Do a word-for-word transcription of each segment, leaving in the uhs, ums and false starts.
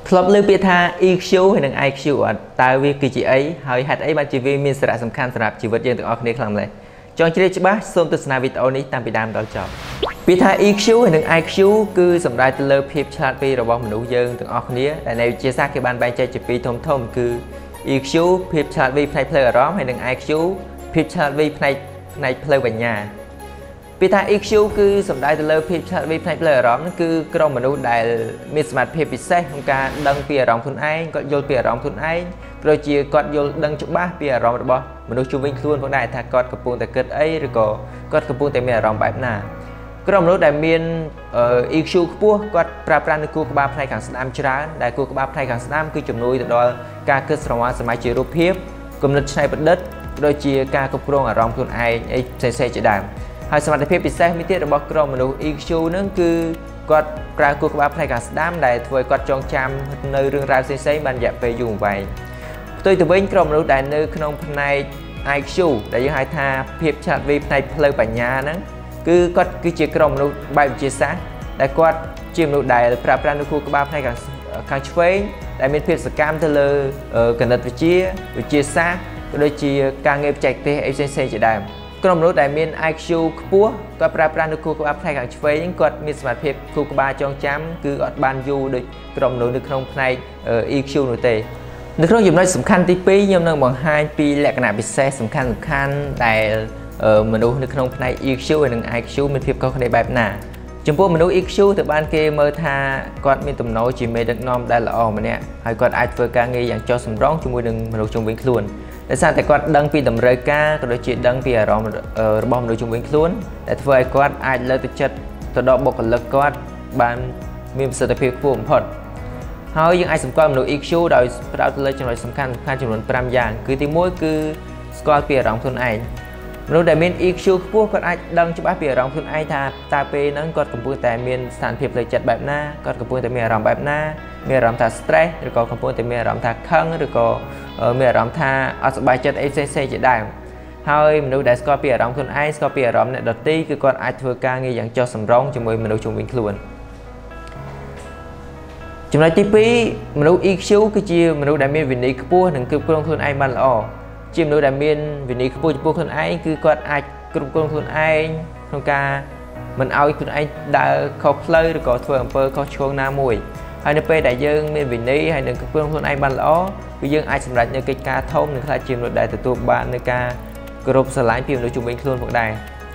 ធ្លាប់លើពាក្យថា E Q ហើយនិង I Q អត់តើវាគឺជាអីហើយហេតុអីបានជាវាមានសារៈសំខាន់សម្រាប់ជីវិតយើងទាំងអស់គ្នាខ្លាំងម្ល៉េះចង់ជ្រាបច្បាស់សូមទស្សនាវីដេអូនេះតាំងពីដើមដល់ចប់ពាក្យថា E Q ហើយនិង I Q គឺសំដៅទៅលើភាពឆ្លាតវៃរបស់មនុស្សយើងទាំងអស់គ្នាដែលในវិទ្យាសាស្ត្រគេបានបែងចែកជាពីរធំធំគឺ E Q ភាពឆ្លាតវៃផ្នែកផ្លូវអារម្មណ៍ហើយនិង I Q ភាពឆ្លាតវៃផ្នែកផ្នែកផ្លូវបញ្ញាពាក្យថា E Q គឺសំដៅទៅលើភាពឆ្លាតវៃផ្នែកផ្លូវអារម្មណ៍គឺក្រុមមនុស្សដែលមានសមត្ថភាពពិសេសក្នុងការដឹងពីអារម្មណ៍ខ្លួនឯងគាត់យល់ពីអារម្មណ៍ខ្លួនឯងព្រោះជាគាត់យល់ដឹងច្បាស់ពីអារម្មណ៍របស់មនុស្សជុំវិញខ្លួនផងដែរថាគាត់កំពុងតែគិតអីឬក៏គាត់កំពុងតែមានអារម្មណ៍បែបណាក្រុមមនុស្សដែលមាន E Q ខ្ពស់គាត់ប្រើប្រាស់នូវគូក្បាលផ្នែកខាងស្ដាំច្រើនដែលគូក្បាលផ្នែកខាងស្ដាំគឺជំនួយទៅដល់ការគិតស្រវាសម័យជារូបភាពគំនិតច្នៃប្រឌិតដូចជាការគ្រប់គ្រងអារម្មណ៍ខ្លួនឯងអីផ្សេងៗជាដើមហើយសមត្ថភាពពិសេសមួយទៀតរបស់ក្រុមមនុស្ស E Q ហ្នឹងគឺគាត់ប្រើគូក្បាលផ្នែកខាងស្ដាំដែលធ្វើឲ្យគាត់ចងចាំនៅរឿងរ៉ាវផ្សេងៗបានរយៈពេលយូរអង្វែងផ្ទុយទៅវិញក្រុមមនុស្សដែលនៅក្នុងផ្នែក I Q ដែលយើងហៅថាភាពឆ្លាតវៃផ្នែកផ្លូវបញ្ញាហ្នឹងគឺគាត់គឺជាក្រុមមនុស្សបែបវិទ្យាសាស្ត្រដែលគាត់ជាមនុស្សដែលប្រើប្រាស់នូវគូក្បាលផ្នែកខាងខាងឆ្វេងដែលមានភាពសកម្មទៅលើគណិតវិទ្យាវិទ្យាសាស្ត្រក៏ដូចជាការងារបច្ចេកទេសអីផ្សេងៗជាដើមក្រុមមនុស្សដែលមាន I Q ខ្ពស់គាត់ប្រើប្រាស់នូវគូក្បាលផ្នែកខាងឆ្វេងគាត់មានសមត្ថភាពគូក្បាលចងចាំគឺអត់បានយូរដូចក្រុមមនុស្សនៅក្នុងផ្នែក E Q នោះទេនៅក្នុងចំណុចសំខាន់ទីពីរខ្ញុំនឹងបង្ហាញពីលក្ខណៈពិសេសសំខាន់សំខាន់ដែលមនុស្សនៅក្នុងផ្នែក E Q ហើយនិង I Q មានភាពខុសគ្នាបែបណាចំពោះមនុស្ស E Q ទៅបានគេមើលថាគាត់មានទំនោរជាមេដឹកនាំដែលល្អម្នាក់ហើយគាត់អាចធ្វើការងារយ៉ាងចុះសម្រុងជាមួយនឹងមនុស្សជុំវិញខ្លួនដោយសារតែគាត់ដឹងពីតម្រូវការក៏ដូចជាដឹងពីអារម្មណ៍របស់មនុស្សជុំវិញខ្លួនដែលធ្វើឲ្យគាត់អាចលើកទឹកចិត្តទៅដល់បុគ្គលិកគាត់បានមានប្រសិទ្ធភាពខ្ពស់បំផុតហើយយើងអាចសម្គាល់មនុស្ស E Q ដោយផ្ដោតទៅលើចំណុចសំខាន់ៗចំនួនប្រាំយ៉ាងគឺទីមួយគឺស្គាល់ពីអារម្មណ៍ខ្លួនឯងមនុស្សដែលមាន E Q ខ្ពស់គាត់អាចដឹងច្បាស់ពីអារម្មណ៍ខ្លួនឯងថាតើពេលហ្នឹងគាត់កំពុងតែមានស្ថានភាពផ្លូវចិត្តបែបណាគាត់កំពុងតែមានអារម្មណ៍បែបណាមានអារម្មណ៍ថា stress ឬក៏កំពុងតែមានអារម្មណ៍ថាខឹងឬក៏មានអារម្មណ៍ថាអត់សប្បាយចិត្តអីផ្សេងៗជាដើមហើយមនុស្សដែលស្គាល់ពីអារម្មណ៍ខ្លួនឯងស្គាល់ពីអារម្មណ៍អ្នកដទៃគឺគាត់អាចធ្វើការងារយ៉ាងចុះសម្រុងជាមួយមនុស្សជុំវិញខ្លួនចំណុចទីពីរមនុស្ស E Q គឺជាមនុស្សដែលមានវិន័យខ្ពស់និងគ្រប់គ្រងខ្លួនឯងបានល្អជាមនុស្សដែលមានវិន័យខ្ពស់ចំពោះខ្លួនឯងគឺគាត់អាចគ្រប់គ្រងខ្លួនឯងក្នុងការមិនឲ្យខ្លួនឯងដើរខុសផ្លូវឬក៏ធ្វើអំពើខុសឆ្គងណាមួយហើយនៅពេលដែលយើងមានវិន័យហើយនឹងគ្រប់គ្រងខ្លួនឯងបានល្អគឺយើងអាចសម្រេចនូវកិច្ចការធំនិងខ្លះជាមនុស្សដែលទទួលបាននូវការគោរពស្រឡាញ់ពីមនុស្សជុំវិញខ្លួនផងដែរ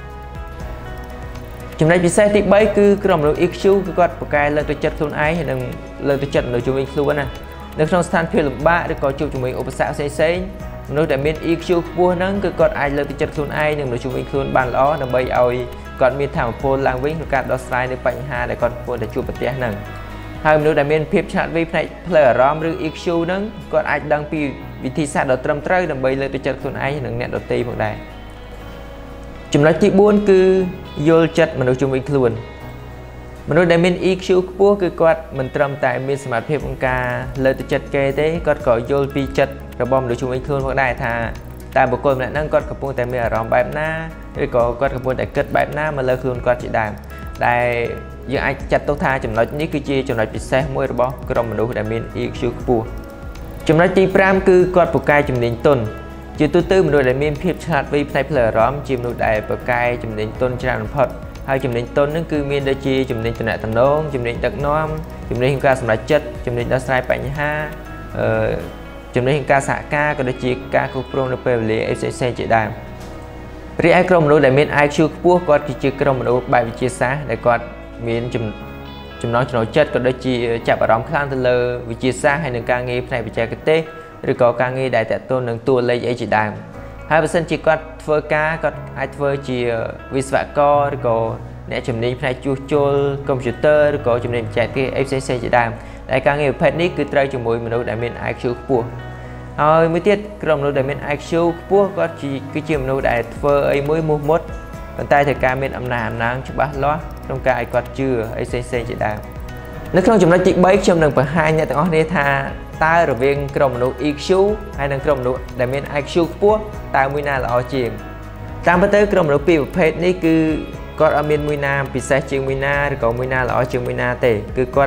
ចំណុចពិសេសទីបីគឺក្រុមមនុស្ស E Q គឺគាត់ប្រកែលើកទឹកចិត្តខ្លួនឯងហើយនឹងលើកទឹកចិត្តមនុស្សជុំវិញខ្លួនណានៅក្នុងស្ថានភាពលំបាកឬក៏ជួបជាមួយឧបសគ្គផ្សេងៗមនុស្សដែលមាន E Q ខ្ពស់ហ្នឹងគឺគាត់អាចលើកទឹកចិត្តខ្លួនឯងនិងមនុស្សជុំវិញខ្លួនបានល្អដើម្បីឲ្យគាត់មានថាមពលឡើងវិញក្នុងការដោះស្រាយនូវបញ្ហាដែលគាត់កំពុងតែជួបប្រទះហ្នឹងហើយមនុស្សដែលមានភាពឆ្លាតវៃផ្នែកផ្លូវអារម្មណ៍ឬ E Q ហ្នឹងគាត់អាចដឹងពីវិធីសាស្ត្រដ៏ត្រឹមត្រូវដើម្បីលើកទឹកចិត្តខ្លួនឯងនិងអ្នកដទៃផងដែរចំណុចទីបួនគឺយល់ចិត្តមនុស្សជុំវិញខ្លួនមនុស្សដែលមាន E Q ខ្ពស់គឺគាត់មិនត្រឹមតែមានសមត្ថភាពក្នុងការលើកទឹកចិត្តគេទេគាត់ក៏យល់ពីចិត្តរបស់មនុស្សជុំវិញខ្លួនផងដែរថាតើបុគ្គលម្នាក់ហ្នឹងគាត់កំពុងតែមានអារម្មណ៍បែបណាឬក៏គាត់កំពុងតែគិតបែបណាមកលើខ្លួនគាត់ជាដើមដែលយើងអាចចាត់ទុកថាចំណុចនេះគឺជាចំណុចពិសេសមួយរបស់ក្រុមមនុស្សដែលមាន E Q ខ្ពស់ចំណុចទីប្រាំគឺគាត់ពូកែជំនាញទន់ជាទូទៅមនុស្សដែលមានភាពឆ្លាតវៃផ្នែកផ្លូវអារម្មណ៍ជាមនុស្សដែលពូកែជំនាញទន់ច្រើនបំផុតហើយជំនាញទន់ហ្នឹងគឺមានដូចជាជំនាញតំណែងតំណងជំនាញដឹកនាំជំនាញក្នុងការសម្រេចចិត្តជំនាញដោះស្រាយបញ្ហាអឺជំនាញក្នុងការសហការក៏ដូចជាការគ្រប់គ្រងនៅពេលវេលាអីផ្សេងៗជាដើមរីឯក្រុមមនុស្សដែលមាន I Q ខ្ពស់គាត់គឺជាក្រុមមនុស្សបែបវិទ្យាសាស្ត្រដែលគាត់មានចំណងចំណូលចិត្តក៏ដូចជាចាប់អារម្មណ៍ខ្លាំងទៅលើវិទ្យាសាស្ត្រហើយនឹងការងារផ្នែកបច្ចេកទេសឬក៏ការងារដែលទាក់ទងនឹងតួលេខអីជាដើមហើយបើសិនជាគាត់ធ្វើការគាត់អាចធ្វើជាវិស្វករឬក៏អ្នកជំនាញផ្នែកជួសជុលកុំព្យូទ័រឬក៏ជំនាញបច្ចេកទេសអីផ្សេងៗជាដើមដែលការងារប្រភេទនេះគឺត្រូវជាមួយមនុស្សដែលមាន I Q ខ្ពស់ហើយមួយទៀតក្រុមមនុស្សដែលមាន I Q ខ្ពស់គាត់គឺជាមនុស្សដែលធ្វើអីមួយមុះមុតប៉ុន្តែត្រូវការមានអំណាចអំណាងច្បាស់លាស់ក្នុងការឲ្យគាត់ជឿអីផ្សេងៗជាដើមនៅក្នុងចំណុចទីបីខ្ញុំនឹងបង្ហាញអ្នកទាំងអស់គ្នាថាតើរវាងក្រុមមនុស្ស E Q ហើយនិងក្រុមមនុស្សដែលមាន I Q ខ្ពស់តើមួយណាល្អជាងតាមពិតទៅក្រុមមនុស្សពីរប្រភេទនេះគឺគាត់អត់មានមួយណាពិសេសជាងមួយណាឬក៏មួយណាល្អជាងមួយណាទេគឺគាត់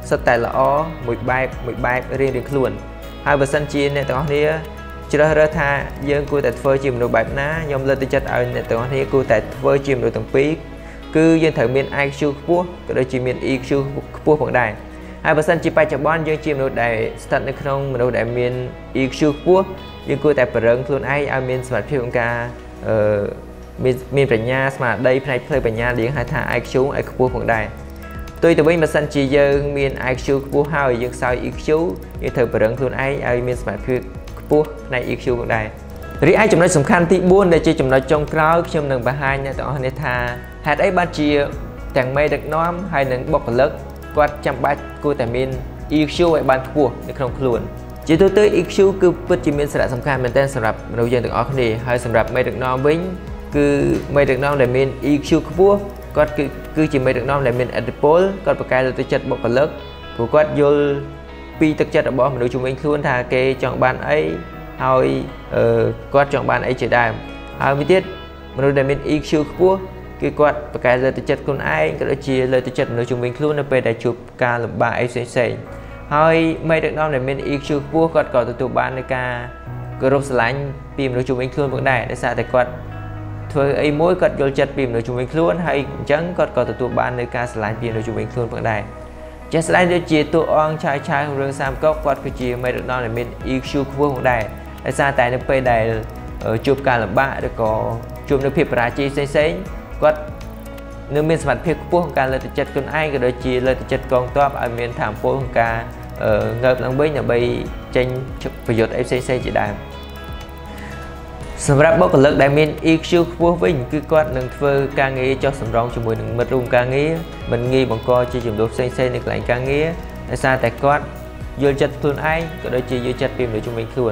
sắp tại lõ một bài một bài riêng riêng luôn hai bờ sân chia này tao này chưa ra tha dương cô tại phơi chìm đồ bài ná nhom lên tới chất ở này tao này cô tại phơi chìm đồ từng pí cứ dương thử miền ai siêu quốc cái đó chỉ miền y siêu quốc bằng đài hai bờ sân chỉ bài chập bón dương chìm đồ đại sẵn ở trong đồ đại miền y siêu quốc dương cô tại bờ rừng luôn ai ở miền smart phiêu ca miền bờ nhà smart đây này phơi bờ nhà điện hai tha ai siêu ai quốc bằng đài tôi từ bên mà sân chỉ dương miền ai siêu quốc hai dương sao y siêu như thử bờ rừng luôn ai ở miền smart phiêu quốc này y siêu bằng đài rồi ai chúng nói sủng khăn thì buôn để chơi chúng nói trong cloud trong nâng bà hai nha tao này tha hạt ấy ban chia chẳng may được nóm hay nâng bọc lớp quạt trăm bát cô tại miền y siêu ấy ban của để không luôn chỉ tôi tới y siêu cứ bất chỉ miền sẽ sủng khăn mình tên sủng rập đầu tiên được ở này hay sủng rập may được nóm vĩnh cứ may được nóm để miền y siêu quốc quạt cứ cứ chỉ may được nóm để miền adipol quạt bậc cái là tôi chặt bọc lớp của quạt vô pi thực chất ở bỏ mình đối chung mình luôn thà kê chọn bàn ấyហើយគាត់ចង់បានអីជាដើមហើយមួយទៀតមនុស្សដែលមាន e ខ្ពស់ខ្ពស់គឺគាត់ប្រកែកលើទឹកចិត្តខ្លួនឯងក៏ដូចជាលើទឹកចិត្តមនុស្សជំនាញខ្លួននៅពេលដែលជួបការលំបាកអីផ្សេងៗហើយមេដឹកនាំដែលមាន e ខ្ពស់ខ្ពស់គាត់ក៏ទទួលបាននូវការគោរពស្រឡាញ់ពីមនុស្សជំនាញខ្លួនផងដែរដោយសារតែគាត់ធ្វើអីមួយគាត់យល់ចិត្តពីមនុស្សជំនាញខ្លួនហើយអញ្ចឹងគាត់ក៏ទទួលបាននូវការស្រឡាញ់ពីមនុស្សជំនាញខ្លួនផងដែរចេះស្ដែងដូចជាតួអង្គឆាយឆាយក្នុងរឿងសាមកុកគាត់គឺជាមេដឹកនាំដែលមាន e ខ្ពស់ខ្ពស់ផងដែរដោយសារតែនៅពេលដែលជួបការលំបាកឬក៏ជួបនៅភាពបរាជ័យផ្សេងៗគាត់នៅមានសមត្ថភាពខ្ពស់ក្នុងការលើកទឹកចិត្តខ្លួនឯងក៏ដូចជាលើកទឹកចិត្តកងទ័ពឲ្យមានថាមពលក្នុងការងើបឡើងវិញដើម្បីចេញប្រយោជន៍អីផ្សេងៗជាដើមសម្រាប់បុគ្គលិកដែលមាន e ខ្ពស់ខ្ពស់វិញគឺគាត់នឹងធ្វើការងារចុះសម្រងជាមួយនឹងមិត្តរួមការងារមិនងាយបង្កជាចំនួនផ្សេងៗនៅកន្លែងការងារដោយសារតែគាត់យល់ចិត្តខ្លួនឯងក៏ដូចជាយល់ចិត្តពីមនុស្សជុំវិញខ្លួន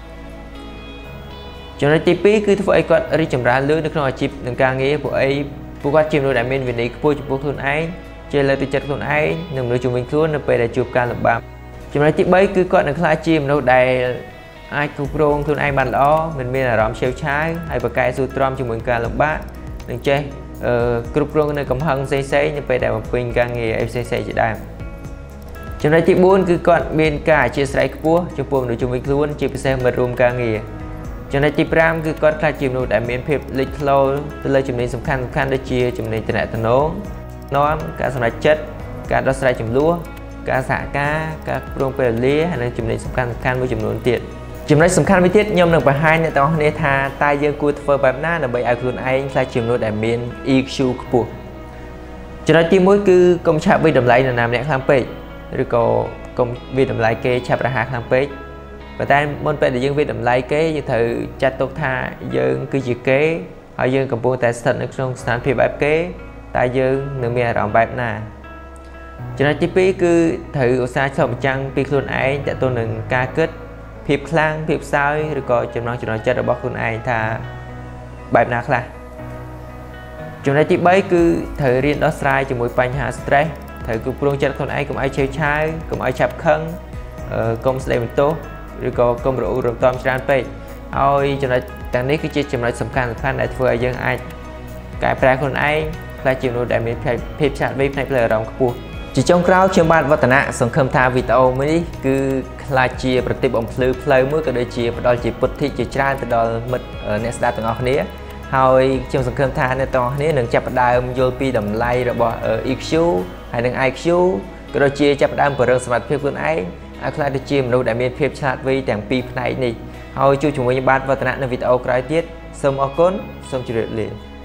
ចំណុចទីពីរគឺធ្វើឲ្យគាត់រីកចម្រើនលឿននៅក្នុងអាជីពនិងការងារពួកអីពួកគាត់ជាមនុស្សដែលមានវិន័យខ្ពស់ចំពោះខ្លួនឯងជាលើកទឹកចិត្តខ្លួនឯងនិងមនុស្សជុំវិញខ្លួននៅពេលដែលជួបការលំបាកចំណុចទីបីគឺគាត់នឹងក្លាយជាមនុស្សដែលអាចគ្រប់គ្រងខ្លួនឯងបានល្អមិនមានអារម្មណ៍ឆេវឆាវហើយប្រកែកស៊ូទ្រាំជាមួយការលំបាកនិងចេះគ្រប់គ្រងនៅកំហឹងផ្សេងៗនៅពេលដែលបំពេញការងារអីផ្សេងៗជាដើមចំណុចទីបួនគឺគាត់មានការអធ្យាស្រ័យខ្ពស់ចំពោះមនុស្សជុំវិញខ្លួនជាពិសេសមិត្តរួមការងារចំណុចទីប្រាំគឺគាត់ខ្លាចជាមនុស្សដែលមានភាពលេចធ្លោទៅលើចំណុចសំខាន់សំខាន់ដូចជាចំណុចតំណែងនាំការសម្រេចចិត្តការដោះស្រាយចំនួនការសហការការព្រមពេលវេលាហើយនិងចំណុចសំខាន់សំខាន់មួយចំនួនទៀតចំណុចសំខាន់មួយទៀតខ្ញុំនឹងបង្ហាញអ្នកទាំងអស់គ្នាថាតើយើងគួរធ្វើបែបណាដើម្បីឲ្យខ្លួនឯងខ្លាចជាមនុស្សដែលមាន e ខ្ពស់ខ្ពស់ចំណុចទីមួយគឺកុំឆាប់វិតម្លៃនរណាម្នាក់ខ្លាំងពេកឬក៏កុំវិតម្លៃគេឆាប់រហ័សខ្លាំងពេកប៉ុន្តែមុនពេលដែលយើងវិតម្លៃគេយើងត្រូវចាត់ទុកថាយើងគឺជាគេហើយយើងកំពុងតែស្ថិតនៅក្នុងស្ថានភាពបែបគេតែយើងនឹងមានអារម្មណ៍បែបណាចំណុចទីពីរគឺត្រូវឧស្សាហ៍ឆ្លុះបញ្ចាំងពីខ្លួនឯងទាក់ទងនឹងការគិតភាពខ្លាំងភាពសោយឬក៏ចំណង់ចំណូលចិត្តរបស់ខ្លួនឯងថាបែបណាខ្លះចំណុចទីបីគឺត្រូវរៀនដោះស្រាយជាមួយបញ្ហា stress ត្រូវគ្រប់គ្រងចិត្តខ្លួនឯងកុំឲ្យឆេវឆាវកុំឲ្យឆាប់ខឹងកុំស្ដីបន្ទោសឬក៏កុំរអ៊ូរំតំច្រើនពេកហើយចំណុចទាំងនេះគឺជាចំណុចសំខាន់សំខាន់ដែលធ្វើឲ្យយើងអាចកែប្រែខ្លួនឯងខ្លាចជាមនុស្សដែលមានភាពឆ្លាតវៃផ្នែកផ្លូវអារម្មណ៍ខ្ពស់ជាចុងក្រោយខ្ញុំបាទវឌ្ឍនៈសង្ឃឹមថាវីដេអូមួយនេះគឺខ្លាចជាប្រតិបបំភ្លឺផ្លូវមួយក៏ដូចជាផ្ដល់ជាពុទ្ធិជាច្រើនទៅដល់មិត្តអ្នកស្ដាប់ទាំងអស់គ្នាហើយខ្ញុំសង្ឃឹមថាអ្នកទាំងអស់គ្នានឹងចាប់ផ្ដើមយល់ពីតម្លៃរបស់ e ខ្ពស់ហើយនិង i ខ្ពស់ក៏ដូចជាចាប់ផ្ដើមពង្រឹងសមត្ថភាពខ្លួនឯងឲ្យខ្លាចទៅជាមនុស្សដែលមានភាពឆ្លាតវៃទាំងពីរផ្នែកនេះហើយជួបជាមួយខ្ញុំបាទវឌ្ឍនៈនៅវីដេអូក្រោយទៀតសូមអរគុណសូមជម្រាបលា